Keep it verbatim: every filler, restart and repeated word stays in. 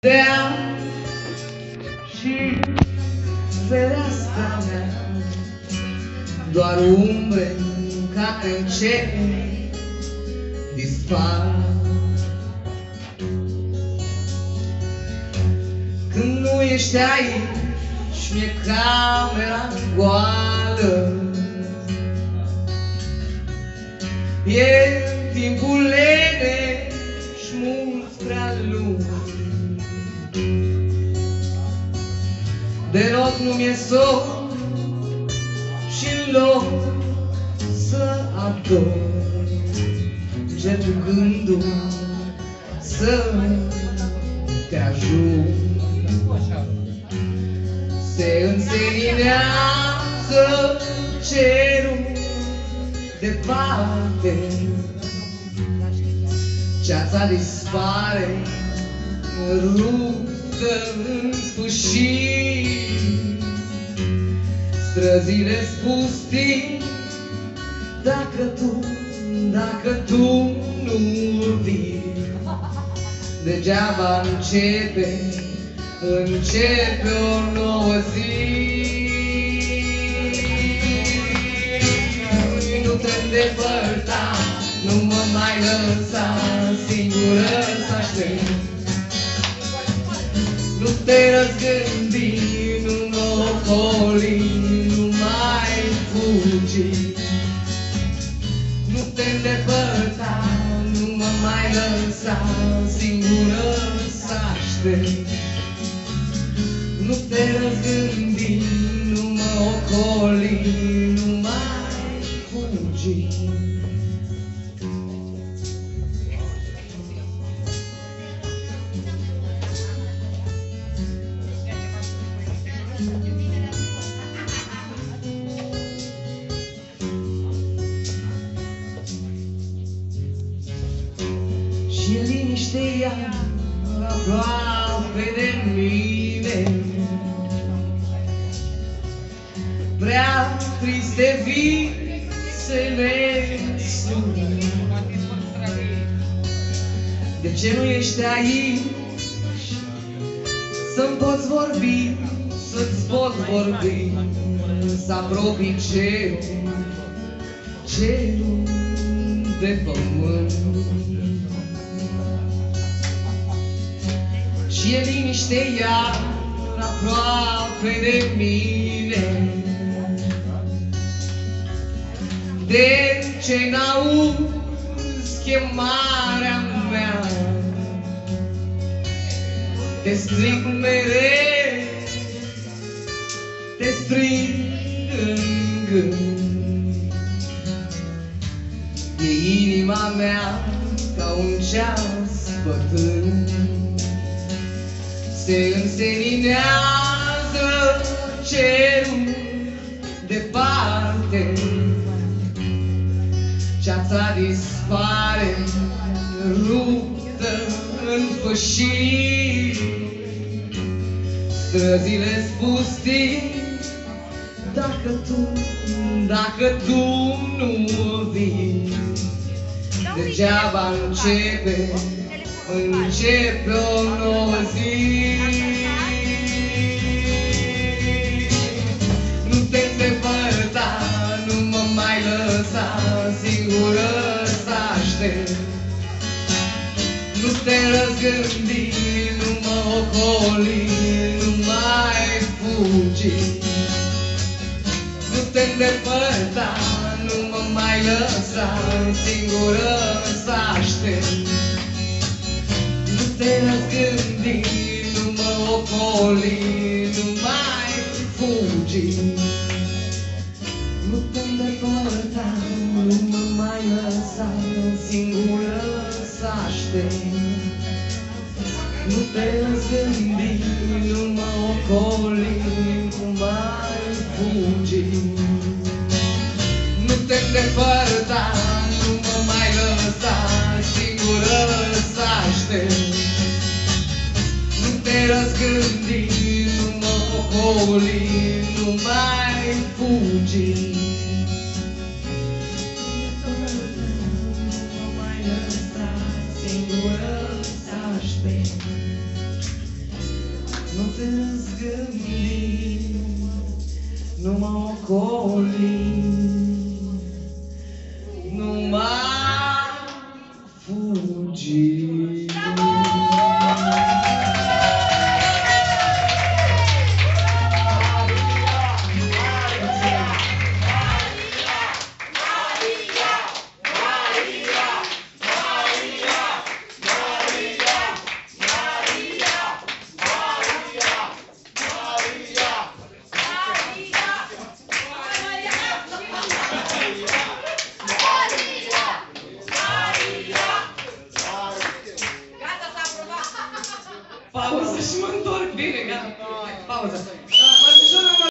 Dea și fereastra mea, doar umbre care încet dispar. Când nu ești aici, mi-e camera goală. E timpul lene și mult prea lung. Deloc nu mi-e somn și-n loc să ador. Încep gândul să te ajut. Se înseninează cerul departe, ceața dispare ruptă în fâșii. Străzile-s pustii, dacă tu, dacă tu nu vii. Degeaba începe, începe o nouă zi. Nu te îndepărta, nu mă mai lăsa singură să aștept. Nu te răzgândi, nu mă ocoli, nu mai fugi. Nu te îndepărta, nu mă mai lăsa singură să aștept. Nu te răzgândi, nu mă ocoli, nu mai fugi. Și liniște iar aproape de mine, prea triste visele sunt. De ce nu ești aici să-mi poți vorbi, să-ți pot vorbi, să apropii cerul, cerul de pământ. Și e liniște iar aproape de mine. De ce n-auzi chemarea mea? Te strig mereu, te strig în gând. E inima mea ca un ceas bătând. Se înseninează cerul departe, ceața dispare ruptă în fâșii. Străzile-s pustii, dacă tu, dacă tu nu vii. Degeaba începe, începe o nouă zi. Nu te îndepărta, nu mă mai lăsa singură să aștept. Nu te răzgândi, nu mă ocoli, nu mai fugi. Nu te îndepărta, nu mă mai lăsa singură să aștept. Nu te răzgândi, nu mă ocoli, nu mai fugi. Nu te îndepărta, nu mă mai lăsa singură să aștept. Nu te răzgândi, nu mă ocoli, nu mai fugi. Nu te îndepărta, nu mă mai lăsa singură să aștept. Nu te răzgândi, nu mă ocoli, nu mai fugi. Nu mă mai lăsa singură să aștept. nu te răzgândi, nu mă ocoli, nu mai fugi. Pauză și mă întorc bine, gata. Pauză.